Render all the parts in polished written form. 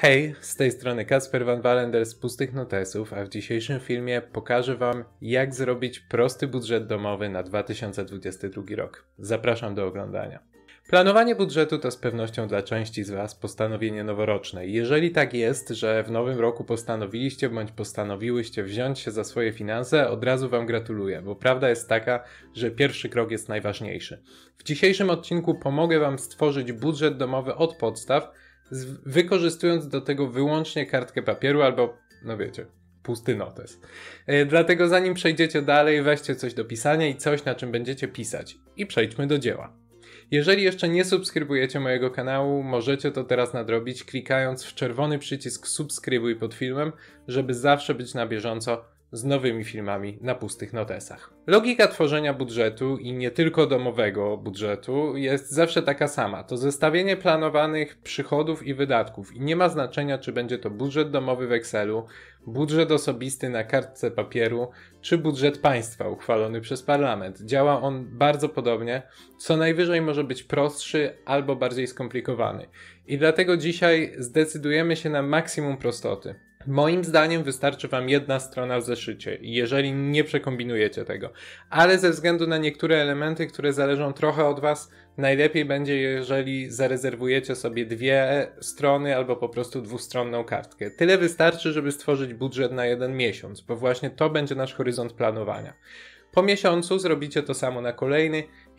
Hej, z tej strony Kacper Van Walender z Pustych Notesów, a w dzisiejszym filmie pokażę Wam, jak zrobić prosty budżet domowy na 2022 rok. Zapraszam do oglądania. Planowanie budżetu to z pewnością dla części z Was postanowienie noworoczne. Jeżeli tak jest, że w nowym roku postanowiliście bądź postanowiłyście wziąć się za swoje finanse, od razu Wam gratuluję, bo prawda jest taka, że pierwszy krok jest najważniejszy. W dzisiejszym odcinku pomogę Wam stworzyć budżet domowy od podstaw, wykorzystując do tego wyłącznie kartkę papieru albo, no wiecie, pusty notes. Dlatego zanim przejdziecie dalej, weźcie coś do pisania i coś, na czym będziecie pisać. I przejdźmy do dzieła. Jeżeli jeszcze nie subskrybujecie mojego kanału, możecie to teraz nadrobić, klikając w czerwony przycisk subskrybuj pod filmem, żeby zawsze być na bieżąco z nowymi filmami na Pustych Notesach. Logika tworzenia budżetu i nie tylko domowego budżetu jest zawsze taka sama. To zestawienie planowanych przychodów i wydatków i nie ma znaczenia, czy będzie to budżet domowy w Excelu, budżet osobisty na kartce papieru, czy budżet państwa uchwalony przez parlament. Działa on bardzo podobnie, co najwyżej może być prostszy albo bardziej skomplikowany. I dlatego dzisiaj zdecydujemy się na maksimum prostoty. Moim zdaniem wystarczy Wam jedna strona w zeszycie, jeżeli nie przekombinujecie tego. Ale ze względu na niektóre elementy, które zależą trochę od Was, najlepiej będzie, jeżeli zarezerwujecie sobie dwie strony albo po prostu dwustronną kartkę. Tyle wystarczy, żeby stworzyć budżet na jeden miesiąc, bo właśnie to będzie nasz horyzont planowania. Po miesiącu zrobicie to samo na kolejny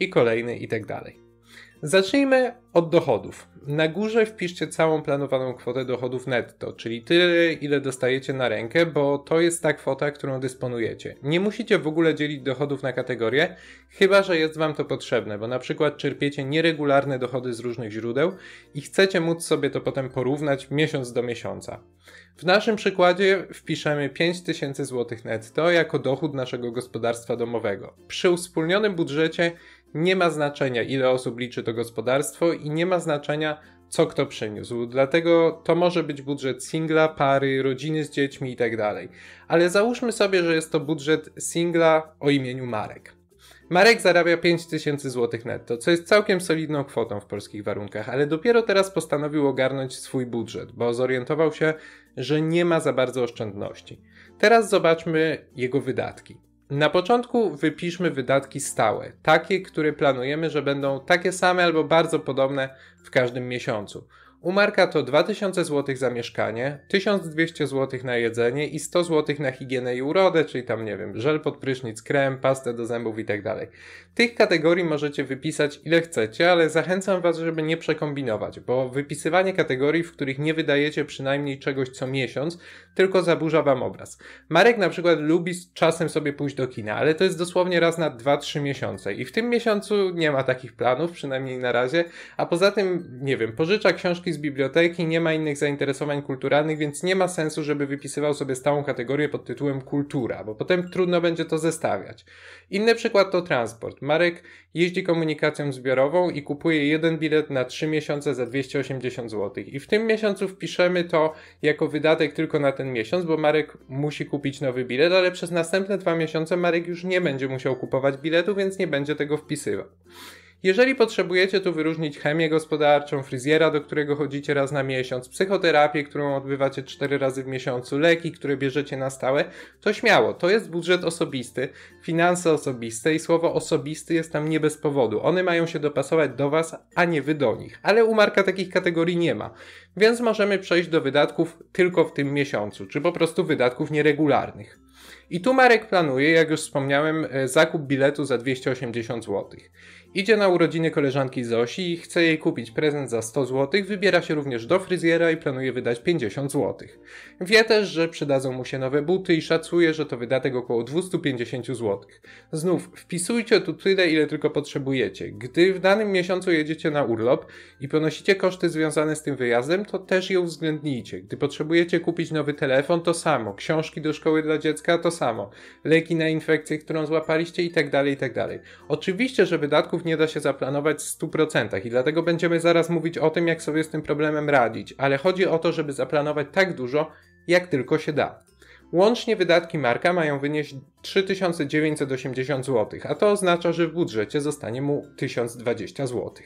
i tak dalej. Zacznijmy od dochodów. Na górze wpiszcie całą planowaną kwotę dochodów netto, czyli tyle, ile dostajecie na rękę, bo to jest ta kwota, którą dysponujecie. Nie musicie w ogóle dzielić dochodów na kategorie, chyba że jest Wam to potrzebne, bo na przykład czerpiecie nieregularne dochody z różnych źródeł i chcecie móc sobie to potem porównać miesiąc do miesiąca. W naszym przykładzie wpiszemy 5000 zł netto jako dochód naszego gospodarstwa domowego. Przy uwspólnionym budżecie nie ma znaczenia, ile osób liczy to gospodarstwo i nie ma znaczenia, co kto przyniósł. Dlatego to może być budżet singla, pary, rodziny z dziećmi itd. Ale załóżmy sobie, że jest to budżet singla o imieniu Marek. Marek zarabia 5000 zł netto, co jest całkiem solidną kwotą w polskich warunkach, ale dopiero teraz postanowił ogarnąć swój budżet, bo zorientował się, że nie ma za bardzo oszczędności. Teraz zobaczmy jego wydatki. Na początku wypiszmy wydatki stałe, takie, które planujemy, że będą takie same albo bardzo podobne w każdym miesiącu. U Marka to 2000 zł za mieszkanie, 1200 zł na jedzenie i 100 zł na higienę i urodę, czyli tam nie wiem, żel pod prysznic, krem, pastę do zębów itd. Tych kategorii możecie wypisać ile chcecie, ale zachęcam Was, żeby nie przekombinować, bo wypisywanie kategorii, w których nie wydajecie przynajmniej czegoś co miesiąc, tylko zaburza Wam obraz. Marek na przykład lubi czasem sobie pójść do kina, ale to jest dosłownie raz na 2-3 miesiące i w tym miesiącu nie ma takich planów, przynajmniej na razie, a poza tym, nie wiem, pożycza książki z biblioteki, nie ma innych zainteresowań kulturalnych, więc nie ma sensu, żeby wypisywał sobie stałą kategorię pod tytułem kultura, bo potem trudno będzie to zestawiać. Inny przykład to transport. Marek jeździ komunikacją zbiorową i kupuje jeden bilet na 3 miesiące za 280 zł. I w tym miesiącu wpiszemy to jako wydatek tylko na ten miesiąc, bo Marek musi kupić nowy bilet, ale przez następne 2 miesiące Marek już nie będzie musiał kupować biletu, więc nie będzie tego wpisywał. Jeżeli potrzebujecie tu wyróżnić chemię gospodarczą, fryzjera, do którego chodzicie raz na miesiąc, psychoterapię, którą odbywacie 4 razy w miesiącu, leki, które bierzecie na stałe, to śmiało, to jest budżet osobisty, finanse osobiste i słowo osobisty jest tam nie bez powodu. One mają się dopasować do Was, a nie Wy do nich. Ale u Marka takich kategorii nie ma, więc możemy przejść do wydatków tylko w tym miesiącu, czy po prostu wydatków nieregularnych. I tu Marek planuje, jak już wspomniałem, zakup biletu za 280 zł. Idzie na urodziny koleżanki Zosi i chce jej kupić prezent za 100 zł, wybiera się również do fryzjera i planuje wydać 50 zł. Wie też, że przydadzą mu się nowe buty i szacuje, że to wydatek około 250 zł. Znów, wpisujcie tu tyle, ile tylko potrzebujecie. Gdy w danym miesiącu jedziecie na urlop i ponosicie koszty związane z tym wyjazdem, to też je uwzględnijcie. Gdy potrzebujecie kupić nowy telefon, to samo. Książki do szkoły dla dziecka, to samo. Leki na infekcję, którą złapaliście itd. Oczywiście, że wydatków nie da się zaplanować w 100% i dlatego będziemy zaraz mówić o tym, jak sobie z tym problemem radzić, ale chodzi o to, żeby zaplanować tak dużo, jak tylko się da. Łącznie wydatki Marka mają wynieść 3980 zł, a to oznacza, że w budżecie zostanie mu 1020 zł.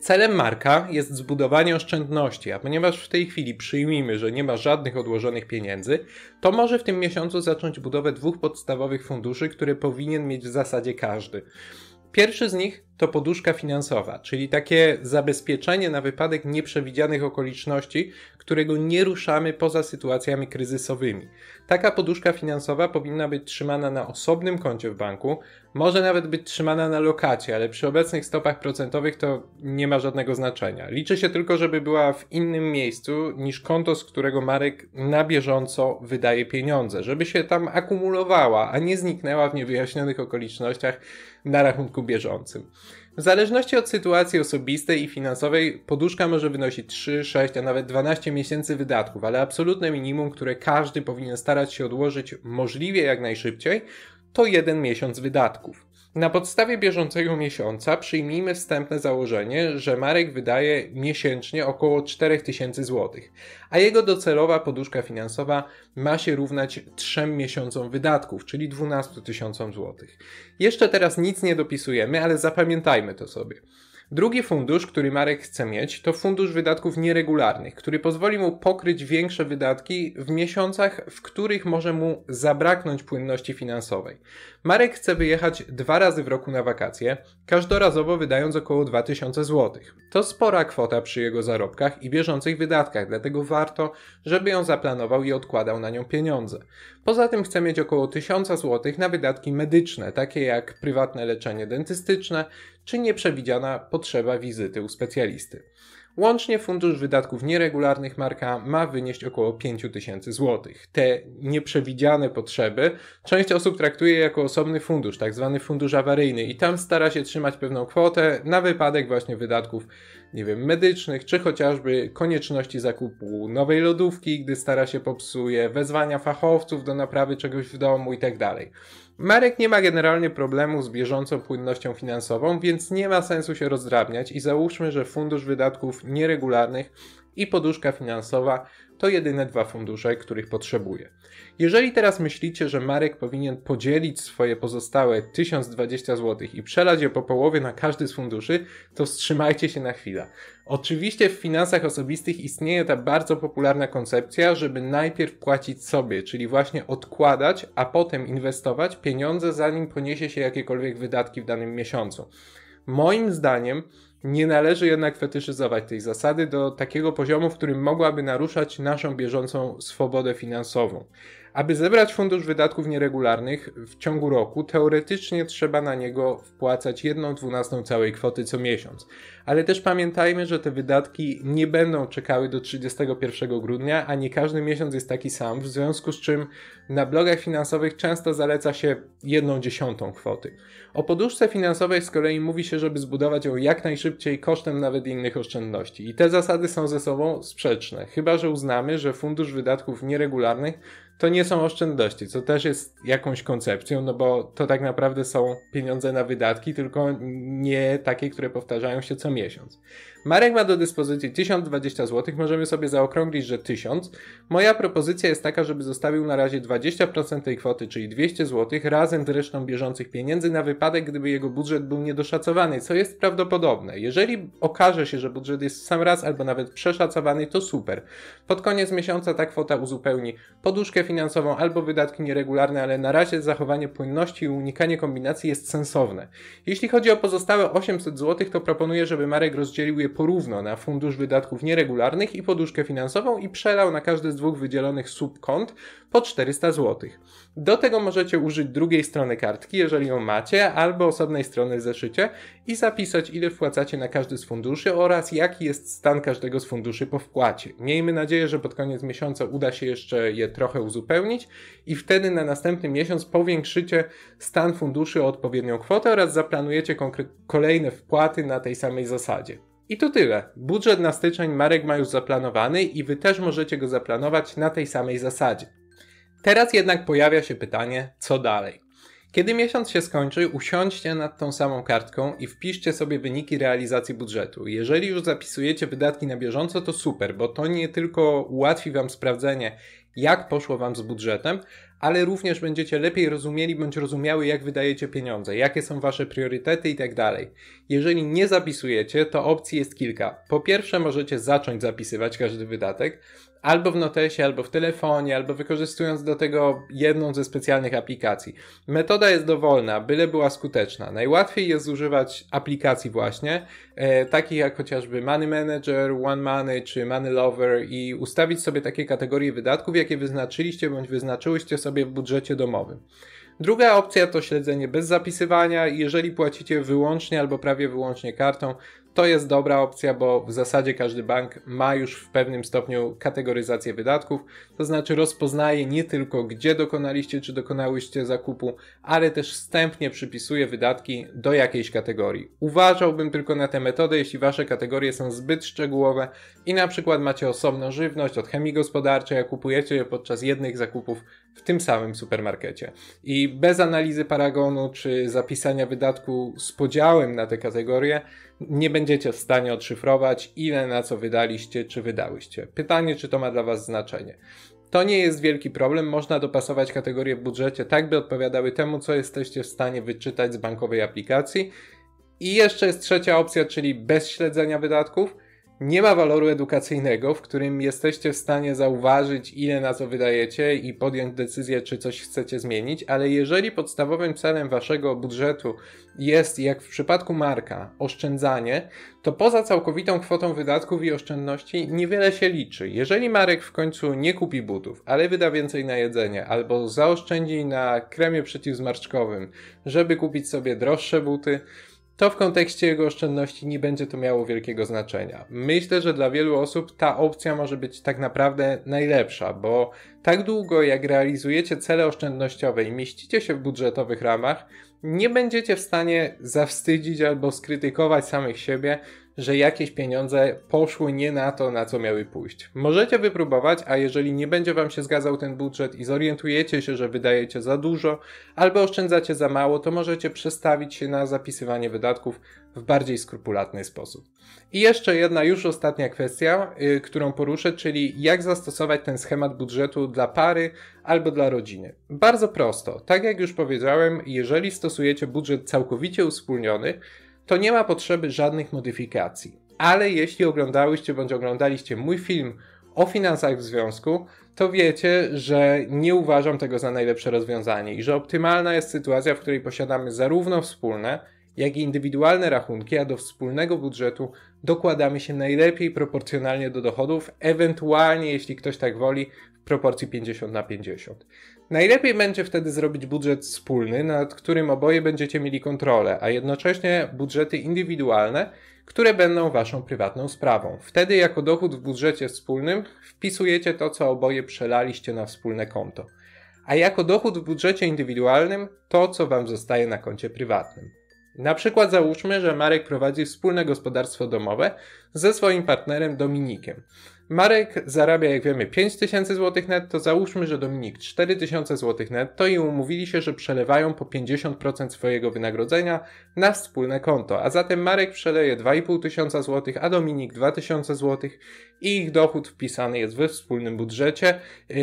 Celem Marka jest zbudowanie oszczędności, a ponieważ w tej chwili przyjmijmy, że nie ma żadnych odłożonych pieniędzy, to może w tym miesiącu zacząć budowę 2 podstawowych funduszy, które powinien mieć w zasadzie każdy. Pierwszy z nich to poduszka finansowa, czyli takie zabezpieczenie na wypadek nieprzewidzianych okoliczności, którego nie ruszamy poza sytuacjami kryzysowymi. Taka poduszka finansowa powinna być trzymana na osobnym koncie w banku, może nawet być trzymana na lokacie, ale przy obecnych stopach procentowych to nie ma żadnego znaczenia. Liczy się tylko, żeby była w innym miejscu niż konto, z którego Marek na bieżąco wydaje pieniądze, żeby się tam akumulowała, a nie zniknęła w niewyjaśnionych okolicznościach na rachunku bieżącym. W zależności od sytuacji osobistej i finansowej poduszka może wynosić 3, 6, a nawet 12 miesięcy wydatków, ale absolutne minimum, które każdy powinien starać się odłożyć możliwie jak najszybciej, to 1 miesiąc wydatków. Na podstawie bieżącego miesiąca przyjmijmy wstępne założenie, że Marek wydaje miesięcznie około 4000 zł, a jego docelowa poduszka finansowa ma się równać 3 miesiącom wydatków, czyli 12 000 zł. Jeszcze teraz nic nie dopisujemy, ale zapamiętajmy to sobie. Drugi fundusz, który Marek chce mieć, to fundusz wydatków nieregularnych, który pozwoli mu pokryć większe wydatki w miesiącach, w których może mu zabraknąć płynności finansowej. Marek chce wyjechać 2 razy w roku na wakacje, każdorazowo wydając około 2000 zł. To spora kwota przy jego zarobkach i bieżących wydatkach, dlatego warto, żeby ją zaplanował i odkładał na nią pieniądze. Poza tym chce mieć około 1000 zł na wydatki medyczne, takie jak prywatne leczenie dentystyczne, czy nieprzewidziana potrzeba wizyty u specjalisty. Łącznie fundusz wydatków nieregularnych Marka ma wynieść około 5000 zł. Te nieprzewidziane potrzeby część osób traktuje jako osobny fundusz, tak zwany fundusz awaryjny i tam stara się trzymać pewną kwotę na wypadek właśnie wydatków, medycznych, czy chociażby konieczności zakupu nowej lodówki, gdy stara się popsuje, wezwania fachowców do naprawy czegoś w domu itd. Marek nie ma generalnie problemu z bieżącą płynnością finansową, więc nie ma sensu się rozdrabniać i załóżmy, że fundusz wydatków nieregularnych i poduszka finansowa to jedyne 2 fundusze, których potrzebuje. Jeżeli teraz myślicie, że Marek powinien podzielić swoje pozostałe 1020 zł i przelać je po połowie na każdy z funduszy, to wstrzymajcie się na chwilę. Oczywiście w finansach osobistych istnieje ta bardzo popularna koncepcja, żeby najpierw płacić sobie, czyli właśnie odkładać, a potem inwestować pieniądze, zanim poniesie się jakiekolwiek wydatki w danym miesiącu. Moim zdaniem nie należy jednak fetyszyzować tej zasady do takiego poziomu, w którym mogłaby naruszać naszą bieżącą swobodę finansową. Aby zebrać fundusz wydatków nieregularnych w ciągu roku, teoretycznie trzeba na niego wpłacać 1/12 całej kwoty co miesiąc. Ale też pamiętajmy, że te wydatki nie będą czekały do 31 grudnia, a nie każdy miesiąc jest taki sam, w związku z czym na blogach finansowych często zaleca się 1/10 kwoty. O poduszce finansowej z kolei mówi się, żeby zbudować ją jak najszybciej kosztem nawet innych oszczędności. I te zasady są ze sobą sprzeczne, chyba że uznamy, że fundusz wydatków nieregularnych to nie są oszczędności, co też jest jakąś koncepcją, no bo to tak naprawdę są pieniądze na wydatki, tylko nie takie, które powtarzają się co miesiąc. Marek ma do dyspozycji 1020 zł, możemy sobie zaokrąglić, że 1000. Moja propozycja jest taka, żeby zostawił na razie 20% tej kwoty, czyli 200 zł, razem z resztą bieżących pieniędzy na wypadek, gdyby jego budżet był niedoszacowany, co jest prawdopodobne. Jeżeli okaże się, że budżet jest w sam raz albo nawet przeszacowany, to super. Pod koniec miesiąca ta kwota uzupełni poduszkę finansową albo wydatki nieregularne, ale na razie zachowanie płynności i unikanie kombinacji jest sensowne. Jeśli chodzi o pozostałe 800 zł, to proponuję, żeby Marek rozdzielił je porówno na fundusz wydatków nieregularnych i poduszkę finansową i przelał na każdy z 2 wydzielonych subkont po 400 zł. Do tego możecie użyć drugiej strony kartki, jeżeli ją macie, albo osobnej strony w zeszycie i zapisać, ile wpłacacie na każdy z funduszy oraz jaki jest stan każdego z funduszy po wpłacie. Miejmy nadzieję, że pod koniec miesiąca uda się jeszcze je trochę uzupełnić i wtedy na następny miesiąc powiększycie stan funduszy o odpowiednią kwotę oraz zaplanujecie kolejne wpłaty na tej samej zasadzie. I to tyle. Budżet na styczeń Marek ma już zaplanowany i wy też możecie go zaplanować na tej samej zasadzie. Teraz jednak pojawia się pytanie, co dalej? Kiedy miesiąc się skończy, usiądźcie nad tą samą kartką i wpiszcie sobie wyniki realizacji budżetu. Jeżeli już zapisujecie wydatki na bieżąco, to super, bo to nie tylko ułatwi wam sprawdzenie, jak poszło wam z budżetem, ale również będziecie lepiej rozumieli bądź rozumiały, jak wydajecie pieniądze, jakie są wasze priorytety i tak dalej. Jeżeli nie zapisujecie, to opcji jest kilka. Po pierwsze, możecie zacząć zapisywać każdy wydatek, albo w notesie, albo w telefonie, albo wykorzystując do tego jedną ze specjalnych aplikacji. Metoda jest dowolna, byle była skuteczna. Najłatwiej jest używać aplikacji właśnie, takich jak chociażby Money Manager, One Money czy Money Lover i ustawić sobie takie kategorie wydatków, jakie wyznaczyliście bądź wyznaczyłyście sobie w budżecie domowym. Druga opcja to śledzenie bez zapisywania. Jeżeli płacicie wyłącznie albo prawie wyłącznie kartą, to jest dobra opcja, bo w zasadzie każdy bank ma już w pewnym stopniu kategoryzację wydatków, to znaczy rozpoznaje nie tylko gdzie dokonaliście czy dokonałyście zakupu, ale też wstępnie przypisuje wydatki do jakiejś kategorii. Uważałbym tylko na tę metodę, jeśli wasze kategorie są zbyt szczegółowe i na przykład macie osobno żywność od chemii gospodarczej, a kupujecie je podczas jednych zakupów w tym samym supermarkecie. I bez analizy paragonu czy zapisania wydatku z podziałem na te kategorie nie będziecie w stanie odszyfrować, ile na co wydaliście czy wydałyście. Pytanie, czy to ma dla was znaczenie. To nie jest wielki problem, można dopasować kategorie w budżecie tak, by odpowiadały temu, co jesteście w stanie wyczytać z bankowej aplikacji. I jeszcze jest trzecia opcja, czyli bez śledzenia wydatków. Nie ma waloru edukacyjnego, w którym jesteście w stanie zauważyć, ile na co wydajecie i podjąć decyzję, czy coś chcecie zmienić, ale jeżeli podstawowym celem waszego budżetu jest, jak w przypadku Marka, oszczędzanie, to poza całkowitą kwotą wydatków i oszczędności niewiele się liczy. Jeżeli Marek w końcu nie kupi butów, ale wyda więcej na jedzenie, albo zaoszczędzi na kremie przeciwzmarszczkowym, żeby kupić sobie droższe buty, to w kontekście jego oszczędności nie będzie to miało wielkiego znaczenia. Myślę, że dla wielu osób ta opcja może być tak naprawdę najlepsza, bo tak długo jak realizujecie cele oszczędnościowe i mieścicie się w budżetowych ramach, nie będziecie w stanie zawstydzić albo skrytykować samych siebie, że jakieś pieniądze poszły nie na to, na co miały pójść. Możecie wypróbować, a jeżeli nie będzie wam się zgadzał ten budżet i zorientujecie się, że wydajecie za dużo albo oszczędzacie za mało, to możecie przestawić się na zapisywanie wydatków w bardziej skrupulatny sposób. I jeszcze jedna, już ostatnia kwestia, którą poruszę, czyli jak zastosować ten schemat budżetu dla pary albo dla rodziny. Bardzo prosto. Tak jak już powiedziałem, jeżeli stosujecie budżet całkowicie uwspólniony, to nie ma potrzeby żadnych modyfikacji. Ale jeśli oglądałyście bądź oglądaliście mój film o finansach w związku, to wiecie, że nie uważam tego za najlepsze rozwiązanie i że optymalna jest sytuacja, w której posiadamy zarówno wspólne, jak i indywidualne rachunki, a do wspólnego budżetu dokładamy się najlepiej proporcjonalnie do dochodów, ewentualnie, jeśli ktoś tak woli, w proporcji 50/50. Najlepiej będzie wtedy zrobić budżet wspólny, nad którym oboje będziecie mieli kontrolę, a jednocześnie budżety indywidualne, które będą waszą prywatną sprawą. Wtedy jako dochód w budżecie wspólnym wpisujecie to, co oboje przelaliście na wspólne konto, a jako dochód w budżecie indywidualnym to, co wam zostaje na koncie prywatnym. Na przykład załóżmy, że Marek prowadzi wspólne gospodarstwo domowe ze swoim partnerem Dominikiem. Marek zarabia, jak wiemy, 5000 zł netto, załóżmy, że Dominik 4000 zł netto i umówili się, że przelewają po 50% swojego wynagrodzenia na wspólne konto, a zatem Marek przeleje 2500 zł, a Dominik 2000 zł i ich dochód wpisany jest we wspólnym budżecie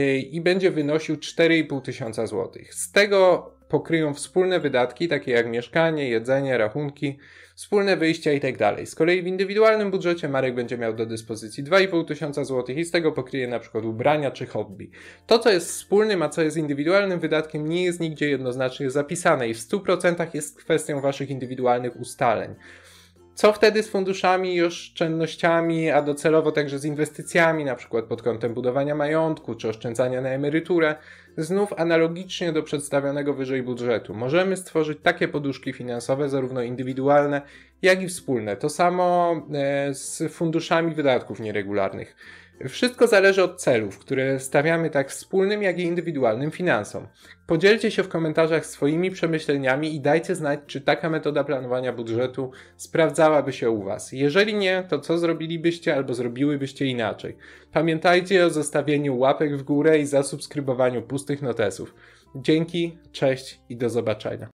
i będzie wynosił 4500 zł. Z tego pokryją wspólne wydatki, takie jak mieszkanie, jedzenie, rachunki, wspólne wyjścia itd. Z kolei w indywidualnym budżecie Marek będzie miał do dyspozycji 2500 zł i z tego pokryje na przykład ubrania czy hobby. To, co jest wspólnym, a co jest indywidualnym wydatkiem, nie jest nigdzie jednoznacznie zapisane i w 100% jest kwestią waszych indywidualnych ustaleń. Co wtedy z funduszami i oszczędnościami, a docelowo także z inwestycjami, na przykład pod kątem budowania majątku czy oszczędzania na emeryturę? Znów analogicznie do przedstawionego wyżej budżetu. Możemy stworzyć takie poduszki finansowe, zarówno indywidualne, jak i wspólne. To samo z funduszami wydatków nieregularnych. Wszystko zależy od celów, które stawiamy tak wspólnym, jak i indywidualnym finansom. Podzielcie się w komentarzach swoimi przemyśleniami i dajcie znać, czy taka metoda planowania budżetu sprawdzałaby się u was. Jeżeli nie, to co zrobilibyście albo zrobiłybyście inaczej? Pamiętajcie o zostawieniu łapek w górę i zasubskrybowaniu Pustych Notesów. Dzięki, cześć i do zobaczenia.